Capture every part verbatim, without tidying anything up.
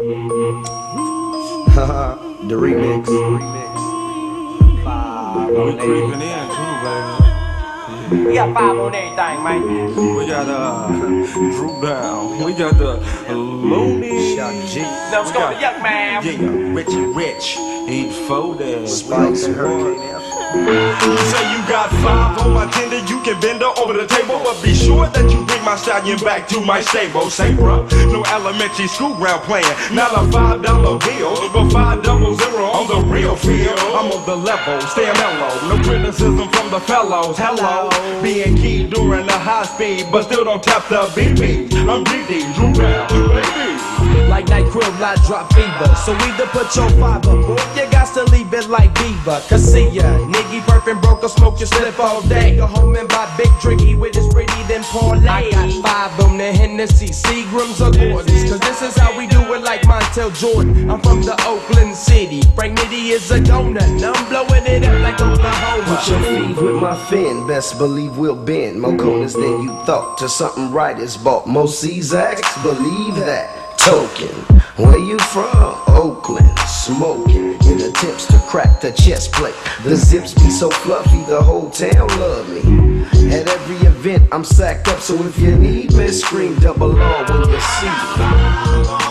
The remix. Five we creeping in too, baby. Yeah. We got five on everything, man. We got uh, Drew Down. We got the Looney. Let's go to Yuck Man. Yeah, Rich and Rich. Eat four there. Spice and Hurricane. You say you got five on my tender, you can bend her over the table, but be sure that you bring my stallion back to my stable. Say, bruh, no elementary school ground playing, not a five dollar bill, but five double zero on the real field. I'm on the level, stay mellow, no criticism from the fellows. Hello, being key during the high speed, but still don't tap the B B. I'm D D, Drew Down, baby. Like night crib, I drop fever. So either put your five up, or you got to leave it like Beaver. Cause see ya, nigga perfect broke or smoke your slip all day. Go home and buy big drinky with his pretty then parlay. I got five on the Hennessy, Seagrams or Gordons. Cause this is how we do it like Montel Jordan. I'm from the Oakland City. Frank Nitty is a donut. And I'm blowing it up like Oklahoma. Put your feet with my fin, best believe we'll bend. More corners than you thought, to something right is bought. Most C-Zacks, believe that. Token, where you from? Oakland, smoking in attempts to crack the chest plate. The zips be so fluffy, the whole town love me. At every event, I'm sacked up, so if you need me, scream double R when you see me.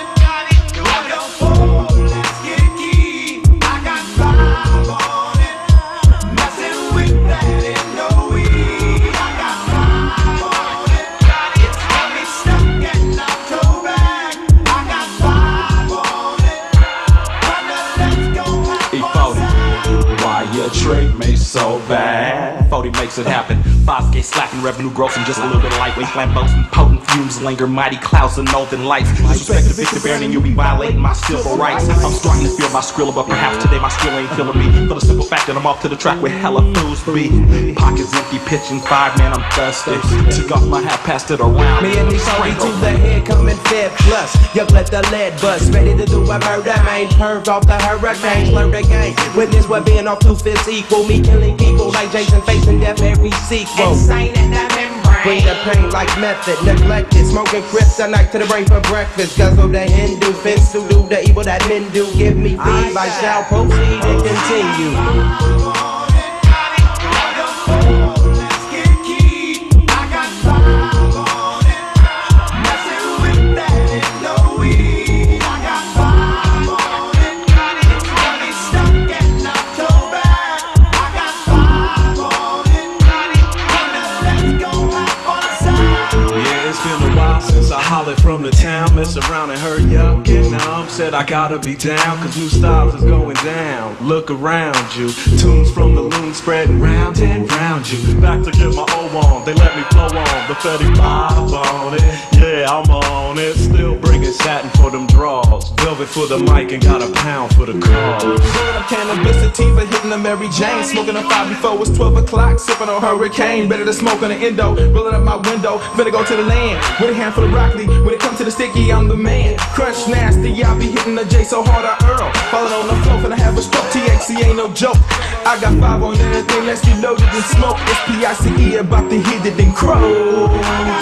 Trade me so bad. forty makes it happen. five K slacking, revenue grossing, just a little bit of lightweight flambeaus and potent fumes linger, mighty clouds of northern lights. Disrespect to Victor Baron and you'll be violating my civil rights. I'm starting to feel my skrilla, but perhaps today my skrill ain't feeling me. For the simple fact that I'm off to the track with hella fools be. Pockets empty, pitching five, man, I'm thirsty. Took off my hat, passed it around. Me and these homies to the head coming fair plus. You let the lead bust, ready to do a murder, man. Curved off the hurricane, learn the game. Witness what being off two fists equal. Me killing people like Jason facing death every sequel. Insane in the membrane. Bring the pain like method, neglected. Smoking kryptonite to the brain for breakfast. Guzzle the Hindu, fence to do the evil that men do. Give me feed, I shall proceed and continue. Since I hollered from the town, mess around and hurry up, get numb. Said I gotta be down, cause new styles is going down. Look around you, tunes from the loon spreading round and round you. Back to get my O on, they let me flow on. The thirty-five on it, yeah, I'm on it. Still bringing satin for them draws, velvet for the mic and got a pound for the cause. Rolling up cannabis sativa, hitting a Mary Jane. Smoking a five before it's twelve o'clock, sipping on Hurricane. Better to smoke on the endo, rolling up my window. Better go to the land with a handful of broccoli. When it comes to the sticky, I'm the man. Crunch nasty, I be hitting the J so hard I earl. Falling on the floor, finna have a stroke. T H C ain't no joke. I got five on everything, let's get loaded and smoke. S P I C E about to hit it and crow.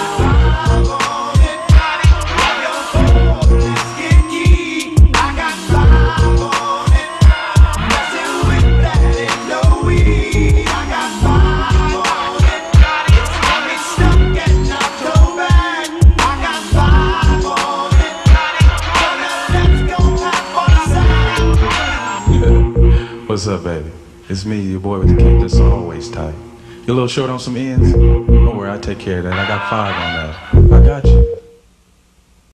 What's up, baby? It's me, your boy with the cake that's always tight. You a little short on some ends? Don't worry, I'll take care of that. I got five on that. I got you.